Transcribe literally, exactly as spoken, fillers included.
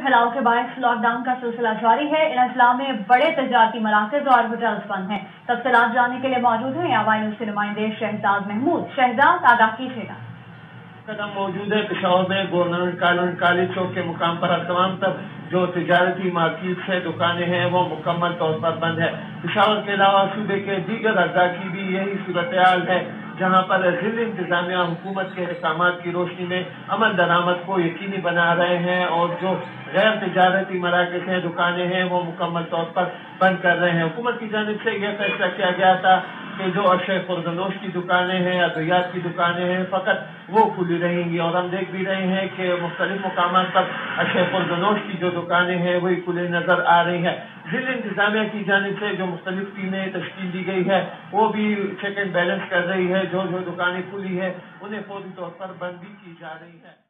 फैलाव के बायस लॉकडाउन का सिलसिला जारी है। इन अजला में बड़े तजारती मराकज और होटल्स बंद हैं। तफसीलात जानने के लिए मौजूद हैं यहाँ न्यूज़ के नुमाइंदे शहजाद महमूद। शहजाद, आगाह कीजिएगा। कदम मौजूद है पिशावर में गवर्नमेंट कॉलोनी काली चौक के मुकाम पर तमाम तब जो तिजारती मार्केट है, दुकानें हैं, वो मुकम्मल तौर पर बंद है। पिशावर के अलावा सूबे के दीगर अजला की भी यही सूरत हाल है, जहाँ पर जिला इंतजामिया हुकूमत के अहकाम की रोशनी में अमल दरामद को यकीनी बना रहे हैं और जो गैर तिजारती मराकज हैं, दुकानें हैं, वो मुकम्मल तौर पर बंद कर रहे हैं। हुकूमत की जानिब से यह फैसला किया गया था कि जो अशय खुर्दनोश की दुकानें हैं, अद्वियात की दुकानें हैं, फ़कत वो खुली रहेंगी। और हम देख भी रहे हैं कि मुख्तलिफ मकाम पर अशय खुर्दनोश की जो दुकानें हैं वही खुली नजर आ रही हैं। जिला इंतजामिया की जानिब से जो मुख्तलिफ टीमें तश्कील दी गई है, वो भी चेक एंड बैलेंस कर रही है। जो जो दुकानें खुली है उन्हें फौरी तौर पर बंद भी की जा रही है।